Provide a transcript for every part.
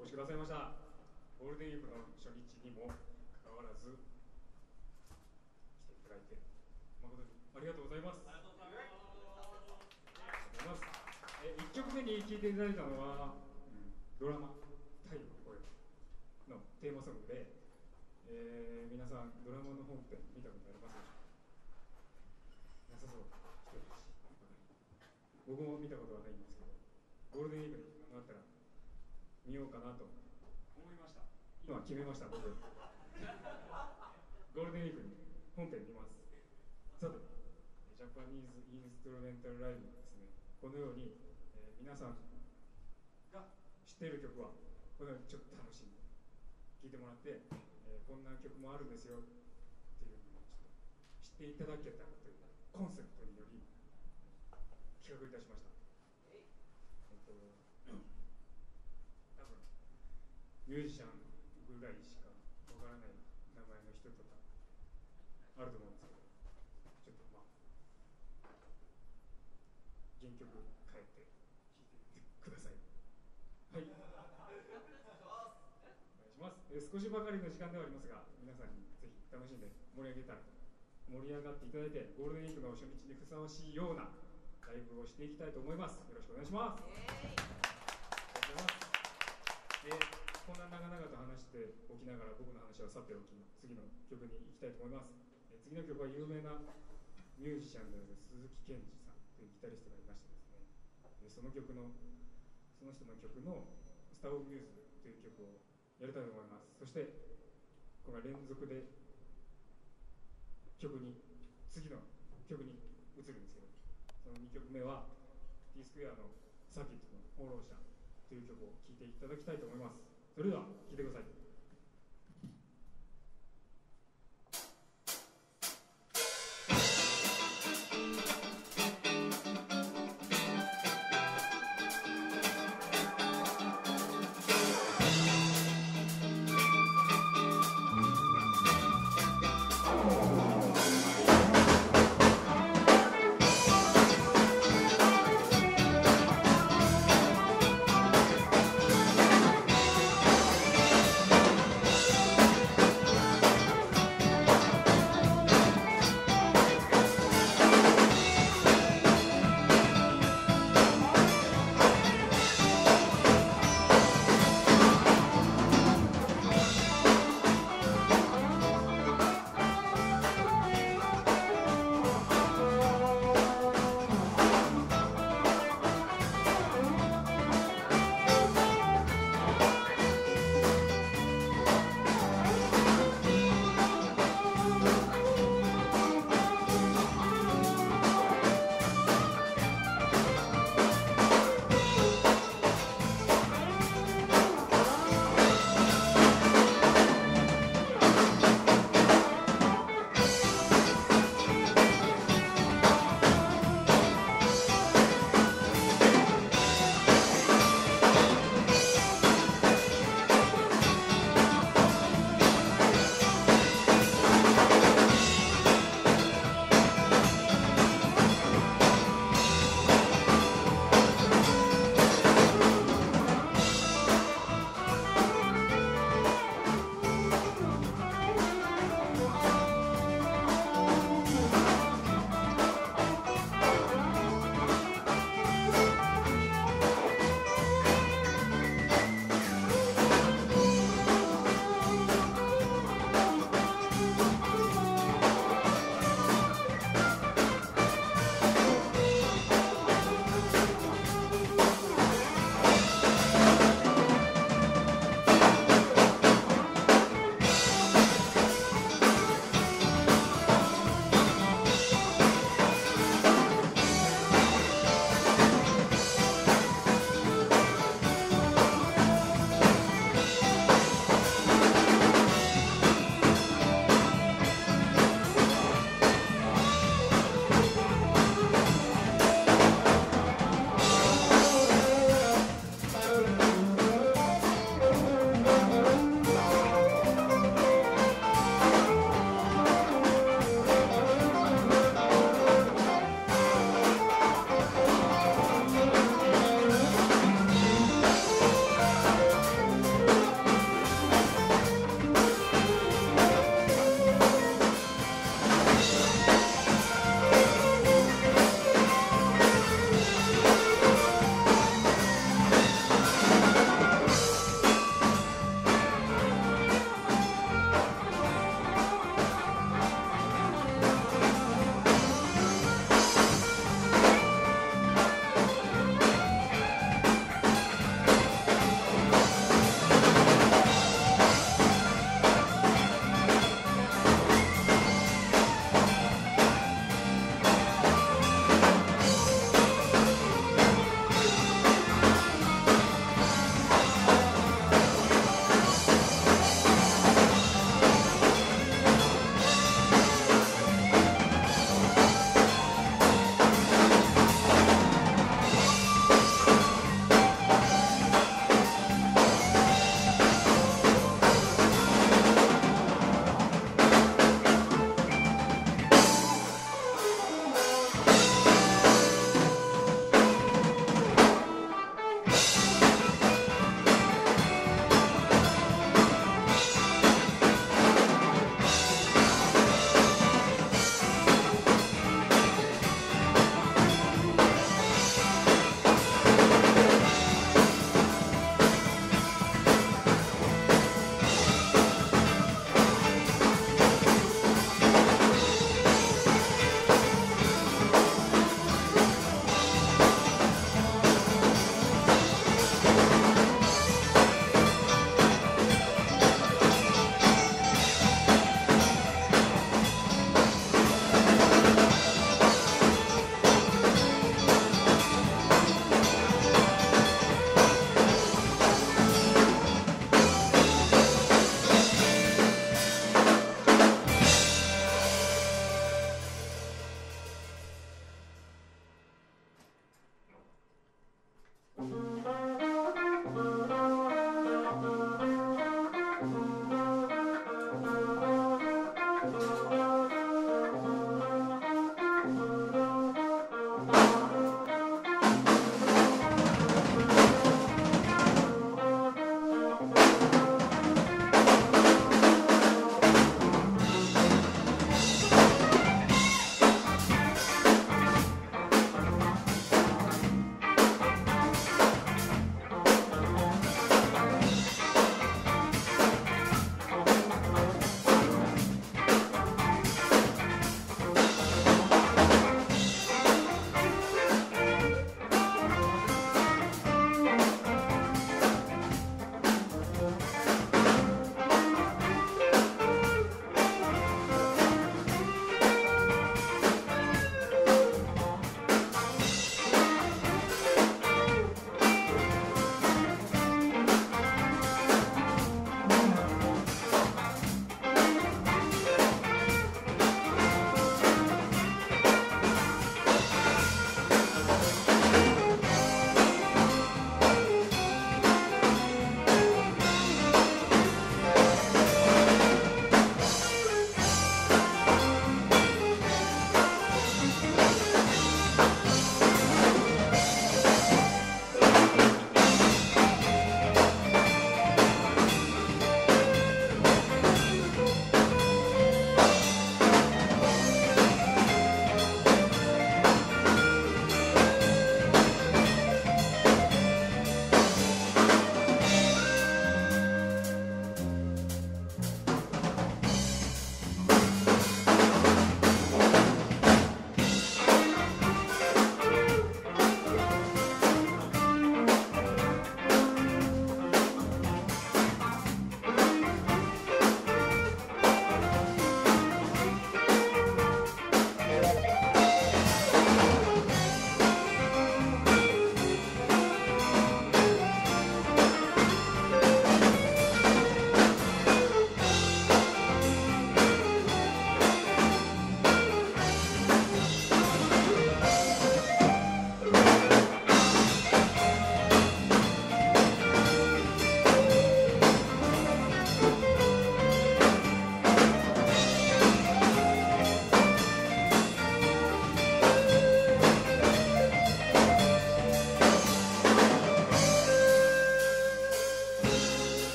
お越しくださいました。ゴールデンウィークの初日にもかかわらず来ていただいて誠にありがとうございます。ありがとうございます。1曲目に聴いていただいたのは、ドラマ「太陽の声」のテーマソングで、皆さんドラマの本編見たことありますでしょうか。なさそう。僕も見たことはないんですけど、ゴールデンウィークになったら見ようかなと思いました。今決めました。僕ゴールデンウィークに本編見ます。さて、ジャパニーズインストゥルメンタルライブはですね、このように、皆さんが知っている曲はこのようにちょっと楽しんで聴いてもらって、こんな曲もあるんですよっていうのをちょっと知っていただけたらというコンセプトにより企画いたしました。多分ミュージシャンぐらいしかわからない名前の人とかあると思うんですけど、ちょっと原曲変えて聴いてください。はい、お願いします。少しばかりの時間ではありますが、皆さんにぜひ楽しんで盛り上げたらと、盛り上がっていただいて、ゴールデンウィークの初日にふさわしいようなライブをしていきたいと思います。よろしくお願いします。ありがとうございます。こんな長々と話しておきながら、僕の話はさておき、次の曲に行きたいと思います。次の曲は有名なミュージシャンである鈴木健二さんというギタリストがいましてですね、その人の曲の「スター・オブ・ミューズ」という曲をやりたいと思います。そしてこれが連続で次の曲に移るんですけど、その2曲目は T スクエアのサーキットの放浪者という曲を聴いていただきたいと思います。それでは聴いてください。 「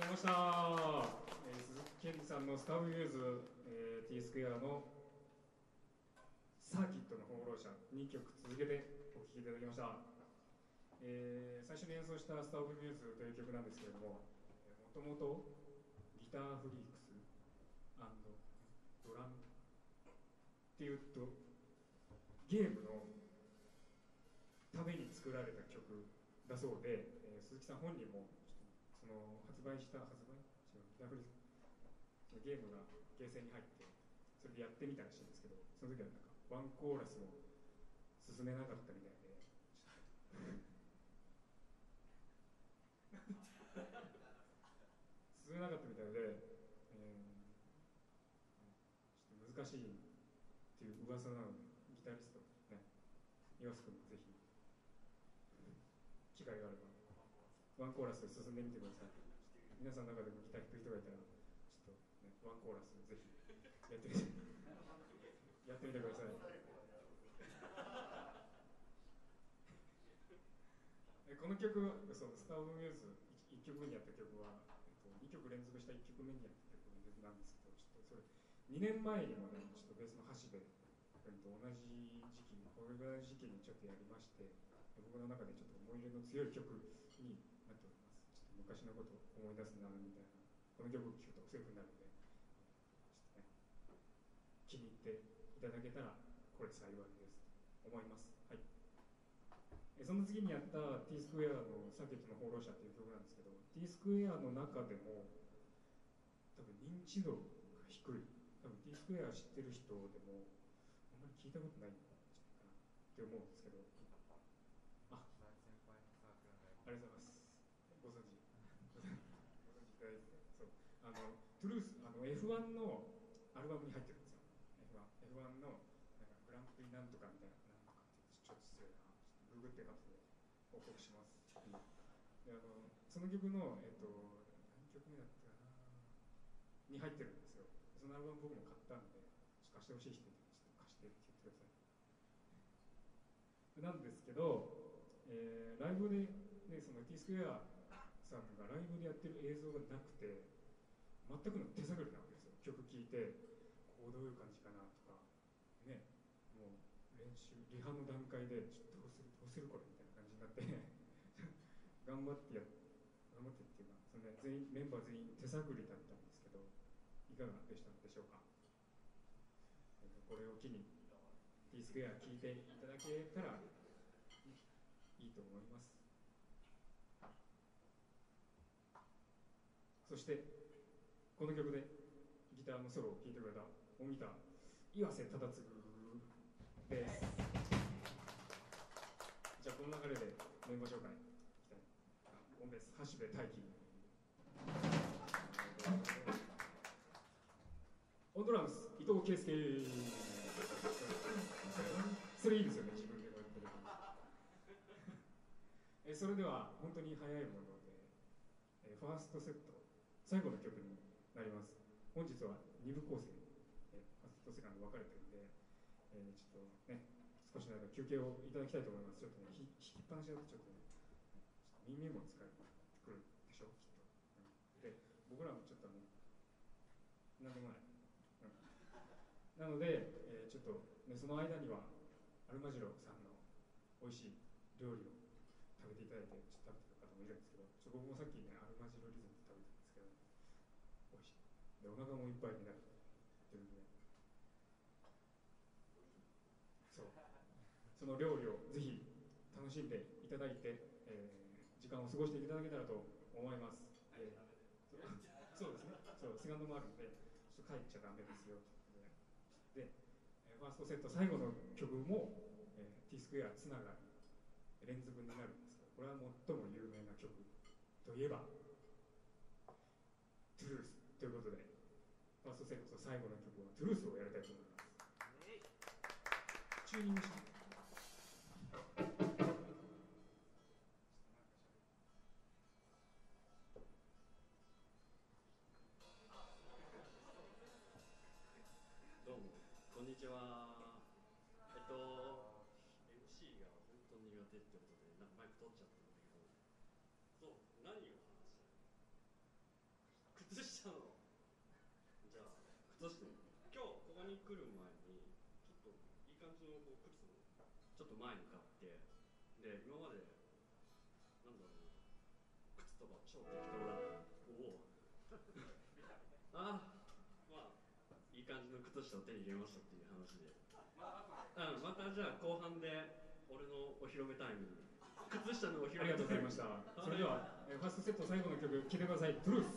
ました。鈴木健二さんのスター・ミューズ、T スクエアのサーキットの放浪者2曲続けてお聴きいただきました。最初に演奏したスター・オブ・ミューズという曲なんですけれども、もともとギターフリークスドラムっていうとゲームのために作られた曲だそうで、鈴木さん本人もそのギターフリークスのゲームがゲーセンに入ってそれでやってみたらしいんですけど、その時はなんかワンコーラスも進めなかったみたいで進めなかったみたいで、ちょっと難しいっていう噂なので、ギタリストね、岩瀬君もぜひ機会があればワンコーラス進んでみてください。皆さんの中でもギター弾く人がいたらちょっと、ね、ワンコーラスぜひやってみてやってみてください。この曲はそうスター・オブ・ミューズ1曲目にやった曲は、2曲連続した1曲目にやった曲なんですけど、ちょっとそれ2年前にもね、ちょっとベースの箸で、同じ時期にこれぐらいの時期にちょっとやりまして、僕の中でちょっと思い入れの強い曲になっております。ちょっと昔のことを思い出すなみたいな、この曲を聴くとそういう風になるので、ちょっとね、気に入っていただけたらこれ幸いですと思います。はい。その次にやった T スクエアのサーキットの放浪者っていう曲なんですけど、 T スクエアの中でも多分認知度が低い、多分 T スクエア知ってる人でもあんまり聞いたことないんじゃないかなって思うんですけど、あ、ありがとうございます。ご存知いただいて、そうトゥルースF1 のアルバムに入ってるんですよ。 F1 のなんかグランプリなんとかみたいな、なんとかってちょっと失礼な、ググって後で報告します。でその曲の、何曲目だったかなに入ってるんですよ。そのアルバム僕も買ったんで、ちょっと貸してほしい人にちょっと貸してって言ってください。なんですけど、ライブで、ね、その T スクエアさんがライブでやってる映像がなくて、全くの手探りなわけですよ。曲聴いてこうどういう感じかなとかね、もう練習リハの段階でちょっとどうするこれみたいな感じになって頑張ってっていうか、その、ね、メンバー全員手探りだったんですけど、いかがでしたでしょうか。これを機に T スクエア聴いていただけたらいいと思います。そしてこの曲でギターのソロを聴いてくれた音ギター岩瀬忠次です。じゃあこの流れでメンバー紹介いきたい。オンベース橋部大輝、オンドラムス伊藤圭介、それいいですよね、自分でこうやってるそれでは本当に早いもので、ファーストセット最後の曲になります。本日は2部構成、ファーストセカンド分かれてるんで、ちょっとね、少しの間休憩をいただきたいと思います。ちょっとね、弾きっぱなしだとちょっとね、耳も疲れてくるでしょ、きっと。で、僕らもちょっとなんでもない。なので、ちょっと、ね、その間にはアルマジロさんの美味しい料理を食べていただいて、ちょっと食べてる方もいるんですけど、僕もさっきね、アルマジロリゾット食べたんですけど、美味しい。で、お腹もいっぱいになるというので、その料理をぜひ楽しんでいただいて、時間を過ごしていただけたらと思います。そうですね、そうセカンドもあるので、ちょっと帰っちゃダメですよということで、ファーストセット最後の曲も、T スクエアつながり連続になるんですけど、これは最も有名な曲といえばトゥルースということで、ファーストセット最後の曲はトゥルースをやりたいと思います。チューニングしてどうもこんにちは。MC が本当に苦手ってことでなんかマイク取っちゃったんだけど、そう何を話したら靴下、今日ここに来る前にちょっといい感じのこう靴をちょっと前に買って、で今までなんだろうな、靴とか超適当だった。おおああ、まあいい感じの靴下を手に入れましたっていう話で、またじゃあ後半で俺のお披露目タイムに靴下のお披露目タイム。 ありがとうございました。それでは、ファーストセット最後の曲聴いてください。トゥルース。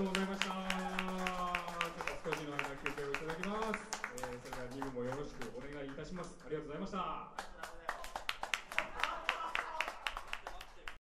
ございました。ちょっと少しの間休憩をいただきます。それでは2部もよろしくお願いいたします。ありがとうございました。